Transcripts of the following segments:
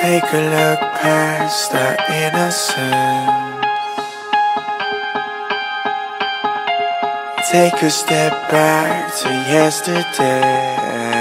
Take a look past our innocence. Take a step back to yesterday.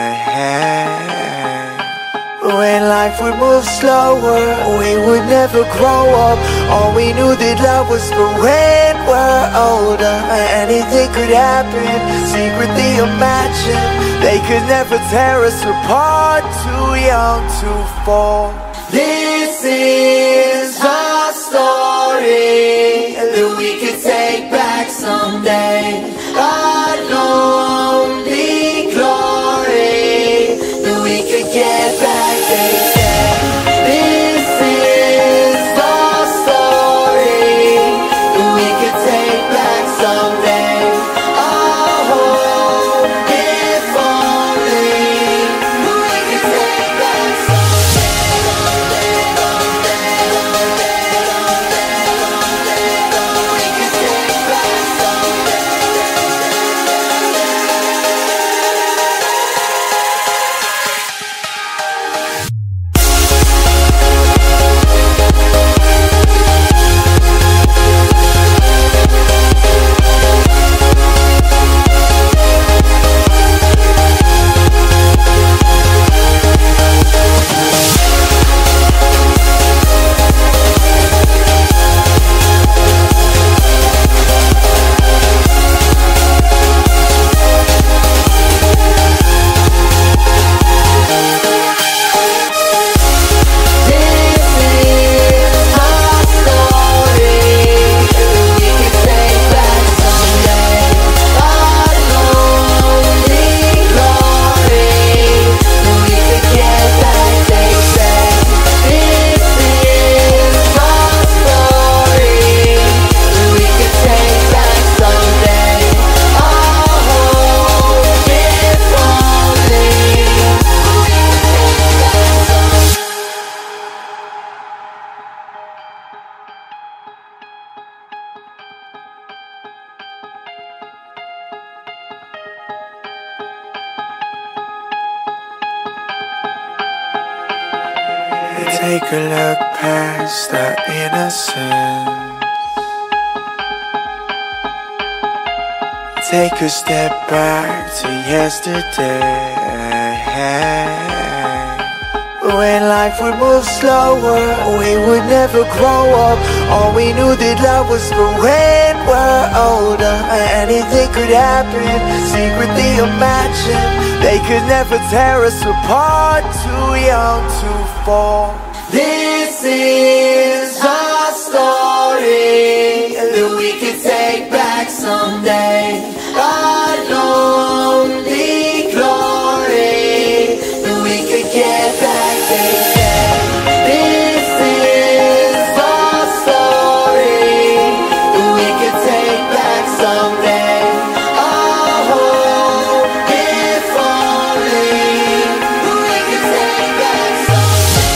When life would move slower, we would never grow up. All we knew that love was for when we're older. Anything could happen, secretly imagine. They could never tear us apart, too young to fall. This is our story that we could take back someday. Our lonely glory that we could get back, they say. This is our story that we could take back someday. Our hope, if only we could take back someday. Take a look past our innocence. Take a step back to yesterday. When life would move slower, we would never grow up. All we knew that love was for when we're older. Anything could happen, secretly imagine. They could never tear us apart, too young to fall. This is our story that we could take back someday. Our lonely glory that we could get back, they say. This is our story that we could take back someday. Our hope, if only we could take back someday.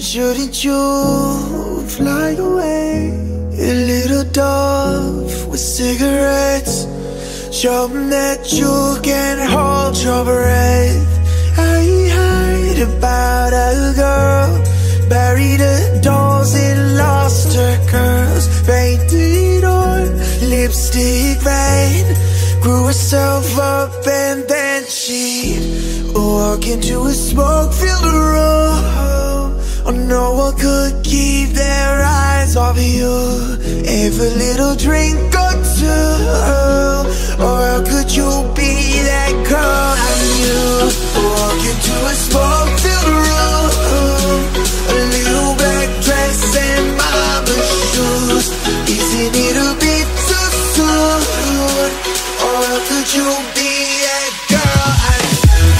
Shouldn't you fly away, a little dove with cigarettes? Show 'em that you can hold your breath. I heard about a girl buried her dolls and lost her curls, painted on lipstick red, grew herself up and then she'd walk into a smoke-filled room. Oh, no one could keep their eyes off you. Have a little drink or two, or how could you be that girl I knew? Walk into a smoke-filled room, a little black dress and mama shoes. Isn't it a bit too soon? Or how could you be that girl I knew?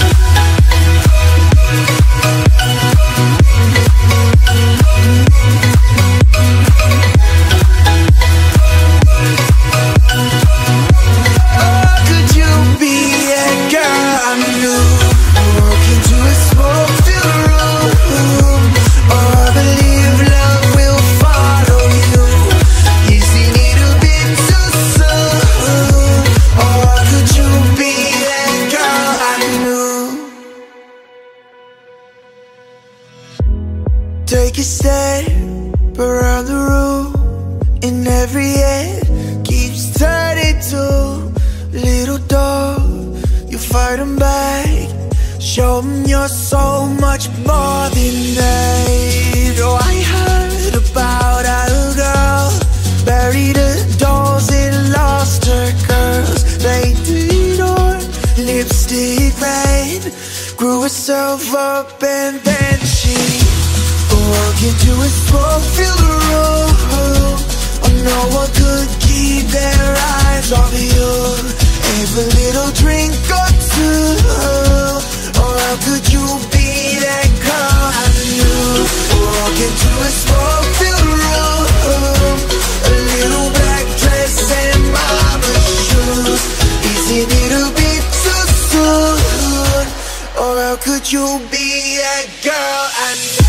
Take a step around the room, and every head keeps turning to little dog. You fight 'em back, show 'em you're so much more than that. Oh, I heard about a girl buried her dolls and lost her curls, painted on lipstick red, grew herself up and then she walk into a smoke-filled room. Oh, no one could keep their eyes off you. Have a little drink or two, or how could you be that girl I knew? Walk into a smoke-filled room, a little black dress and mama shoes. Isn't it a bit too soon? Or how could you be that girl I knew?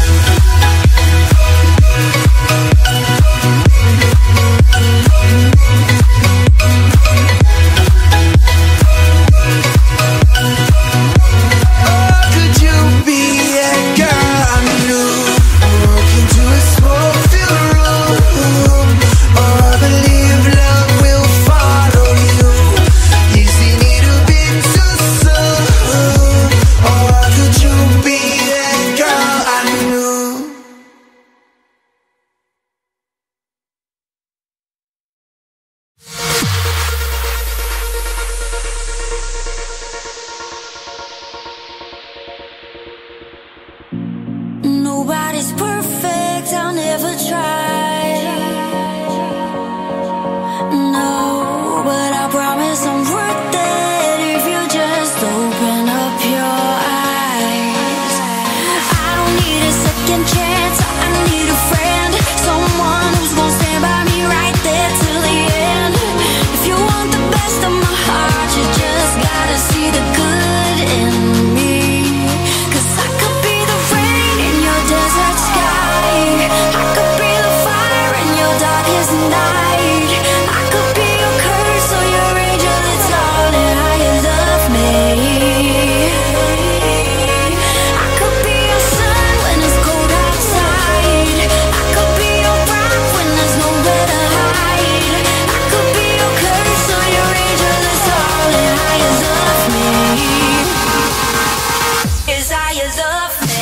Nobody's perfect, I'll never try. No, but I promise I'm worth it if you just open up your eyes. I don't need a second chance, I need a friend, someone who's gonna stand by me right there till the end. If you want the best of my heart, you just gotta see the good in me. 'Cause I could be the rain in your desert sky, I could be the fire in your darkest night, I could be your curse or your angel, it's all in how you love me. I could be your sun when it's cold outside, I could be your rock when there's nowhere to hide, I could be your curse or your angel, it's all in how you love me. Is how you love me.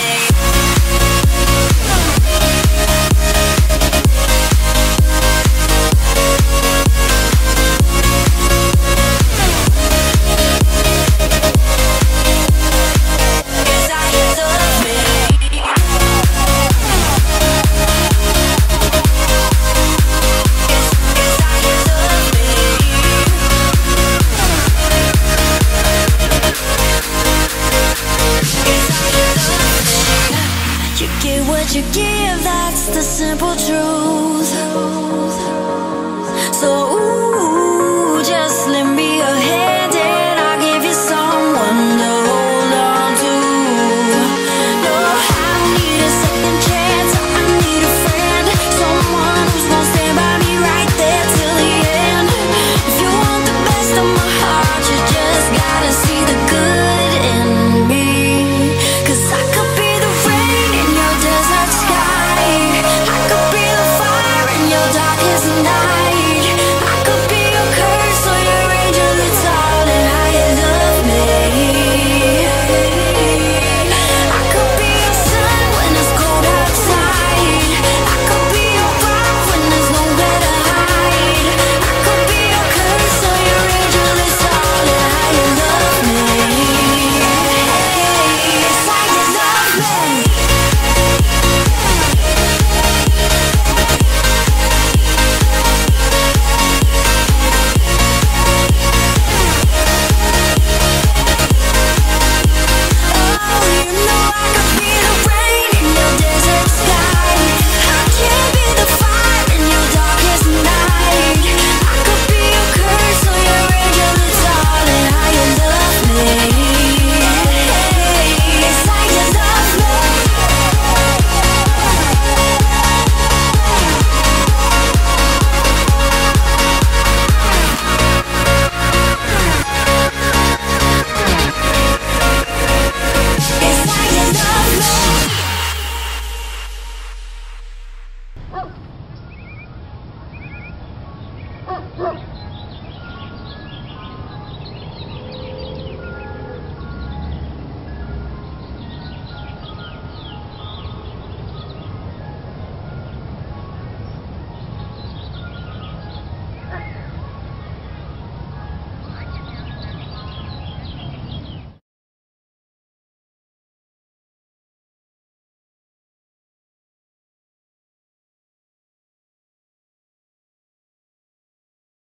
You give, that's the simple truth. So ooh, just lend me a hand and I'll give you someone to hold on to. No, I don't need a second chance, is not